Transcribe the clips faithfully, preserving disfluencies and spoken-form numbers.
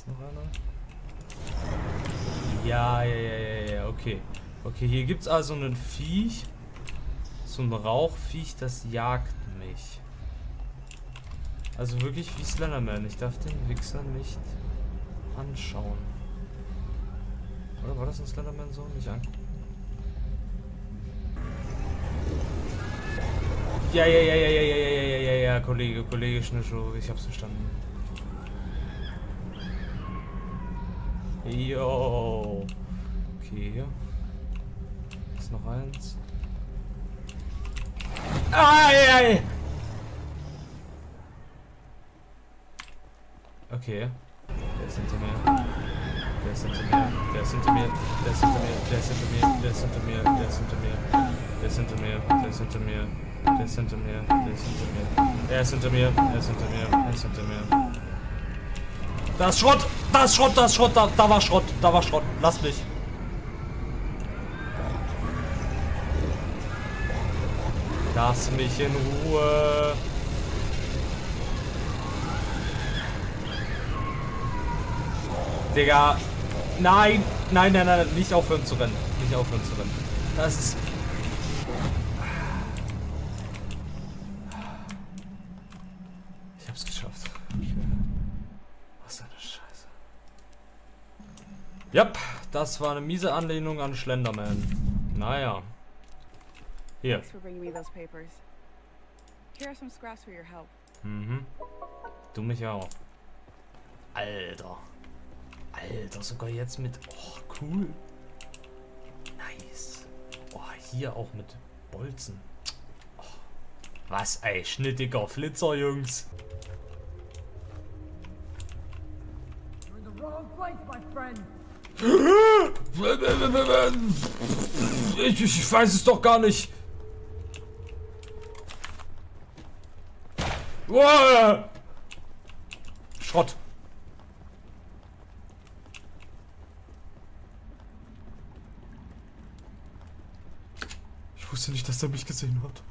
ist noch einer. Ja, ja, ja, ja, ja, okay. Okay, hier gibt es also ein Viech. So ein Rauchviech, das jagt mich. Also wirklich wie Slenderman. Ich darf den Wichser nicht anschauen. Oder war das ein Slenderman so? Nicht angucken. Ja, ja, ja, ja, ja, ja, ja, ja, ja, ja, Kollege, Kollege Schnischo, ich hab's verstanden. Jo. Okay, hier. Ist noch eins. Ai, ai. Okay. Der ist hinter mir. Der ist hinter mir. Der ist hinter mir. Der ist hinter mir. Der ist hinter mir. Der ist hinter mir. Der ist hinter mir. Der ist hinter mir. Der ist hinter mir. Der ist hinter mir. Der ist hinter mir. Er ist hinter mir. Er ist hinter mir. Er ist hinter mir. Da ist Schrott! Da ist Schrott! Da ist Schrott! Da, da war Schrott! Da war Schrott! Lass mich! Lass mich in Ruhe! Digga! Nein! Nein, nein, nein! Nicht aufhören zu rennen! Nicht aufhören zu rennen! Das ist... Ich hab's geschafft. Was eine Scheiße. Yep, das war eine miese Anlehnung an Slenderman. Naja. Hier. Mhm. Du mich auch. Alter. Alter, sogar jetzt mit... Oh, cool. Nice. Oh, hier auch mit Bolzen. Oh. Was ein schnittiger Flitzer, Jungs. Ich, ich weiß es doch gar nicht. Wow. Schrott. Ich wusste nicht, dass er mich gesehen hat.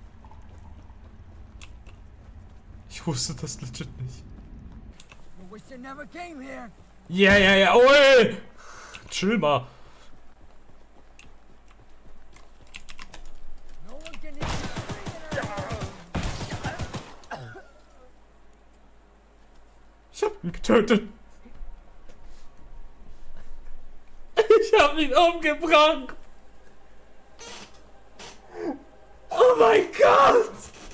Ich wusste das legit nicht. Ja, ja, ja, oi! Chill mal. Ich hab ihn getötet. Ich hab ihn umgebracht. Oh mein Gott!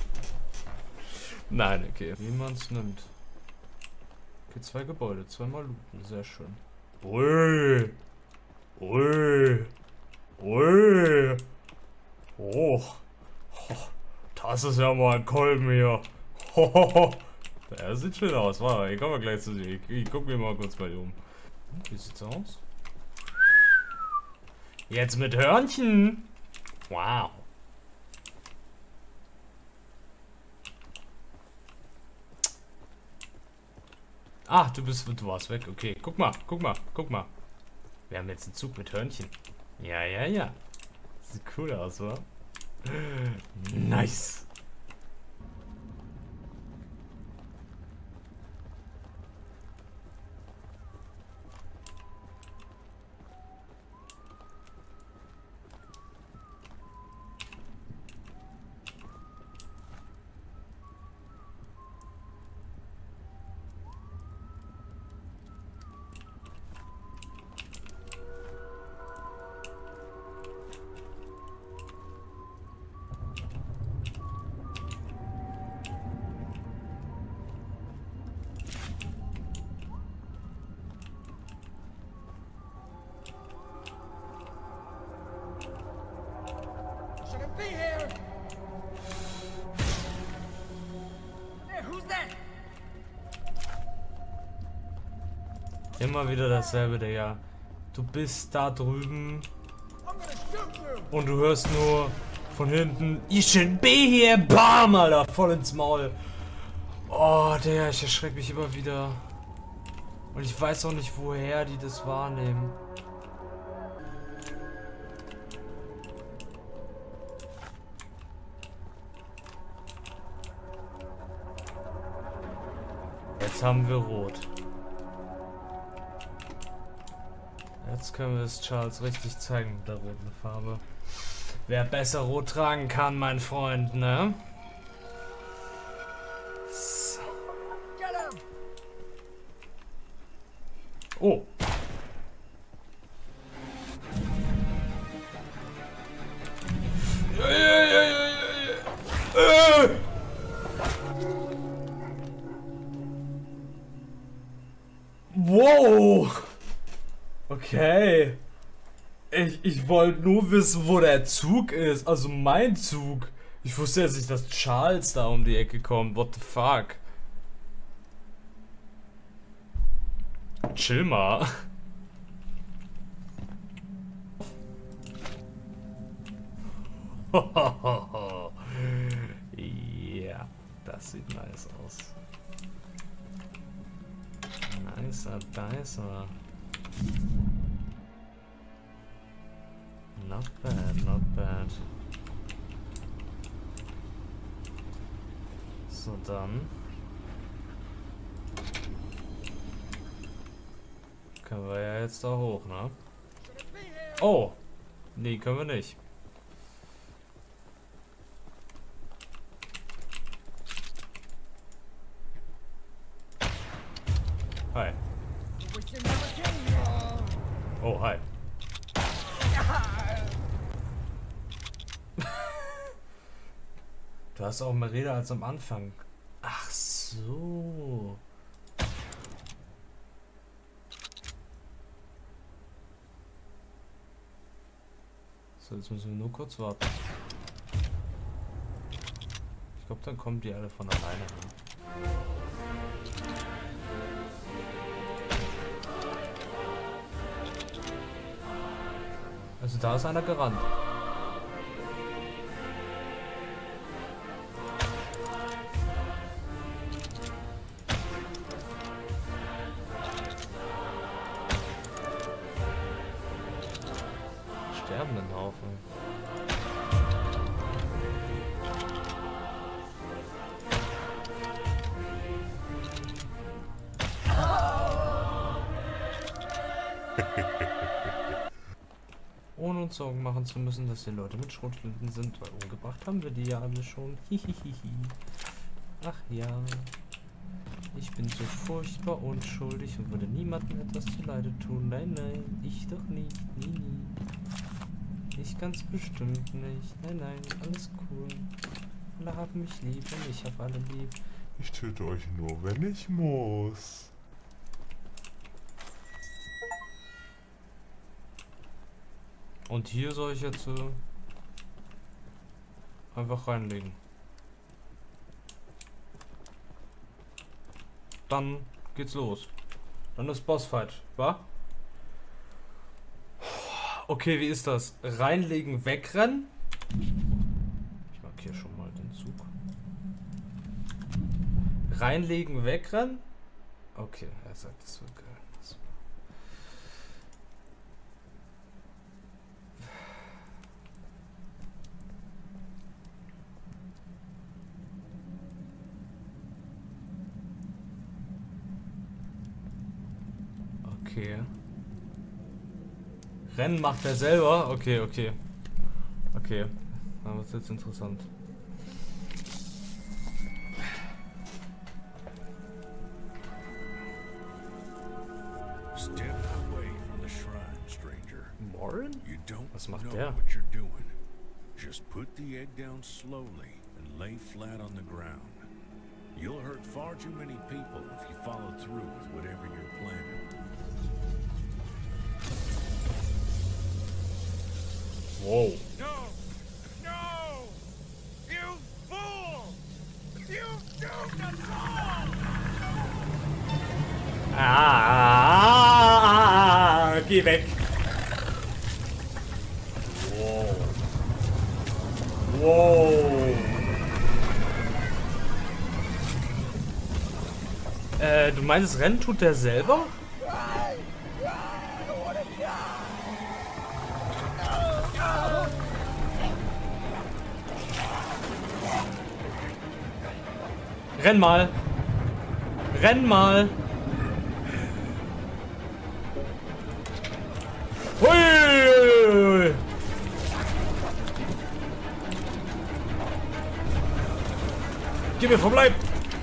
Nein, okay. Wie man es nimmt. Okay, zwei Gebäude, zweimal looten, sehr schön. Ui! Ui! Ui! Oh! Oh, das ist ja mal ein Kolben hier. Oh, der sieht schön aus, warte, ich komme mal gleich zu dir. Ich, ich guck mir mal kurz bei dir um. Wie sieht's aus? Jetzt mit Hörnchen! Wow! Ah, du bist, du warst weg. Okay, guck mal, guck mal, guck mal. Wir haben jetzt einen Zug mit Hörnchen. Ja, ja, ja. Sieht cool aus, oder? Nice. Immer wieder dasselbe, Digga. Du bist da drüben und du hörst nur von hinten, ich should be here, bam, Alter, voll ins Maul. Oh, Digga, ich erschrecke mich immer wieder. Und ich weiß auch nicht, woher die das wahrnehmen. Jetzt haben wir Rot. Jetzt können wir es Charles richtig zeigen mit der roten Farbe. Wer besser rot tragen kann, mein Freund, ne? So. Oh. Ja, ja, ja, ja, ja. Äh. Wow. Okay. Ich, ich wollte nur wissen, wo der Zug ist. Also mein Zug. Ich wusste jetzt nicht, dass Charles da um die Ecke kommt. What the fuck? Chill mal. Ja, das sieht nice aus. Nicer, nicer. Not bad, not bad. So, dann können wir ja jetzt da hoch, ne? Oh! Nee, können wir nicht. Hi. Oh, hi. Du hast auch mehr Rede als am Anfang. Ach so. So, jetzt müssen wir nur kurz warten. Ich glaube, dann kommen die alle von alleine an. Also da ist einer gerannt. Sterbenden Haufen. Ohne uns Sorgen machen zu müssen, dass die Leute mit Schrotflinten sind, weil umgebracht haben wir die ja alle schon. Hihihihi. Ach ja. Ich bin so furchtbar unschuldig und würde niemandem etwas zuleide tun. Nein, nein, ich doch nicht. Nie, nie. Ich ganz bestimmt nicht. Nein, nein, alles cool. Alle haben mich lieb und ich hab alle lieb. Ich töte euch nur, wenn ich muss. Und hier soll ich jetzt äh, einfach reinlegen. Dann geht's los. Dann ist Bossfight, wa? Okay, wie ist das? Reinlegen, wegrennen? Ich markiere schon mal den Zug. Reinlegen, wegrennen? Okay, er sagt, das wird geil. Okay. Rennen macht er selber? Okay, okay. Okay. Dann wird es jetzt interessant. Step away from the shrine, stranger. Warren? You don't Was macht know der? what you're doing. Just put the egg down slowly and lay flat on the ground. You'll hurt far too many people if you follow through with whatever you're planning. Wow. No! No! You fool! You doomed us all! Ah, geh weg. Wow. Wow. Äh, du meinst, Rennen tut der selber? Renn mal. Renn mal. mir vom Leib!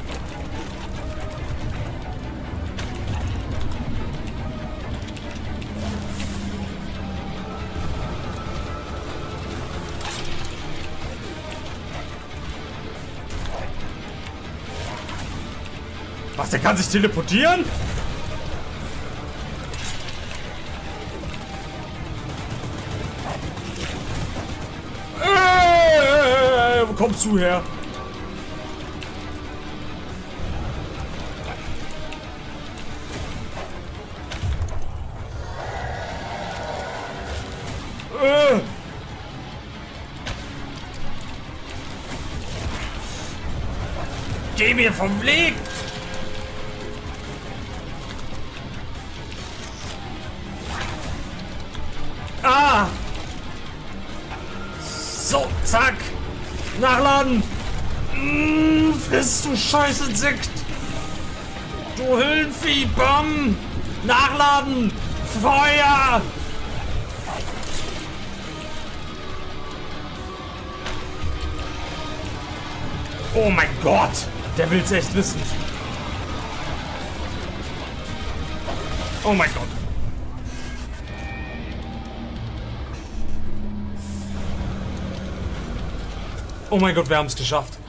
Was, der kann sich teleportieren? Äh, wo kommst du her? Äh. Geh mir vom Weg! Ah! So, zack! Nachladen! Mmh, frisst du Scheißinsekt! Du Hüllenvieh! Bam! Nachladen! Feuer! Oh mein Gott! Der will's echt wissen! Oh mein Gott! Oh mein Gott, wir haben es geschafft.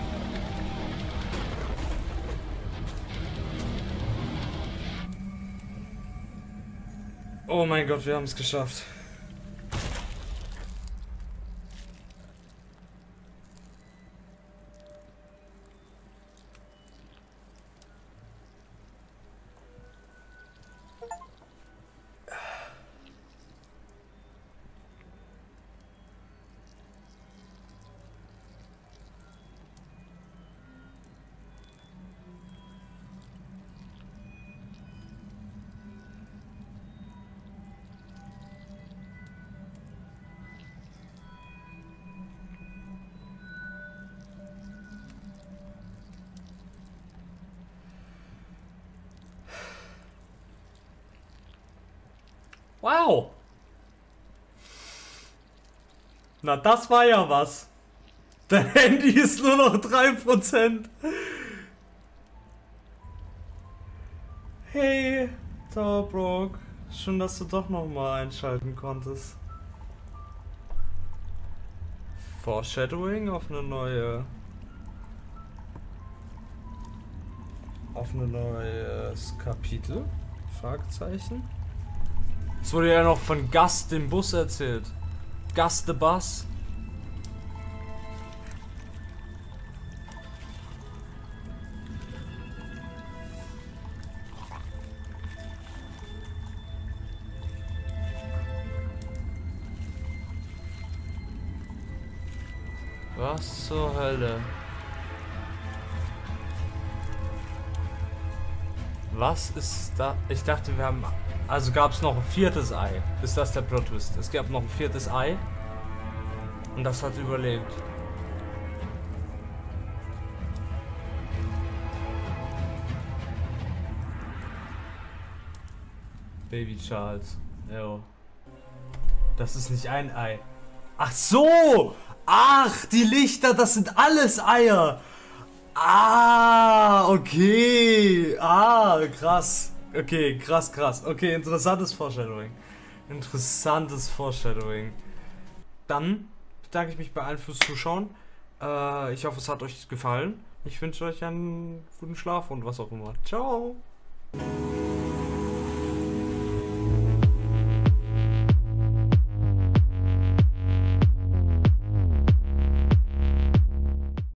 Oh mein Gott, wir haben es geschafft. Wow! Na, das war ja was. Dein Handy ist nur noch drei Prozent. Hey, Towerbrook. Schön, dass du doch noch mal einschalten konntest. Foreshadowing auf eine neue... Auf ein neues Kapitel? Fragezeichen. Es wurde ja noch von Gus dem Bus erzählt. Gus the Bus. Was zur Hölle? Was ist da? Ich dachte, wir haben... Also gab es noch ein viertes Ei. Ist das der Plot-Twist? Es gab noch ein viertes Ei. Und das hat überlebt. Baby Charles. Jo. Das ist nicht ein Ei. Ach so! Ach, die Lichter, das sind alles Eier. Ah, okay. Ah, krass. Okay, krass, krass. Okay, interessantes Foreshadowing. Interessantes Foreshadowing. Dann bedanke ich mich bei allen fürs Zuschauen. Äh, ich hoffe, es hat euch gefallen. Ich wünsche euch einen guten Schlaf und was auch immer. Ciao.